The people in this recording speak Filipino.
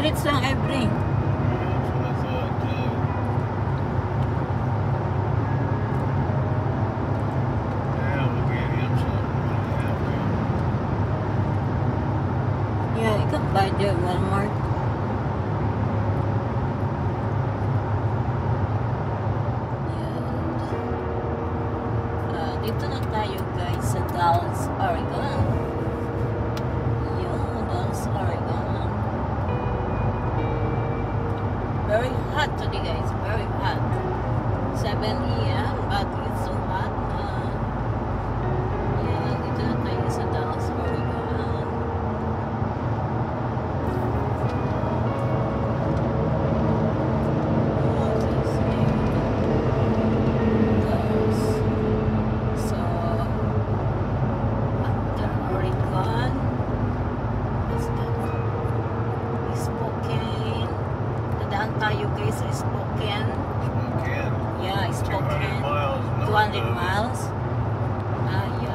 minutes lang I bring. That's what I thought too. Yeah, we'll get him something when we have to. Yeah, you can buy there at Walmart. Dito na tayo guys sa Dallas, Oregon. Yun, Dallas, Oregon. Very hot today guys, very hot. 7 AM, but it's so hot. Yeah, dito na tayo sa Dallas, Oregon. Tayo guys sa Spokane. Spokane? Yeah, Spokane. 200 miles. 200 miles. Yeah.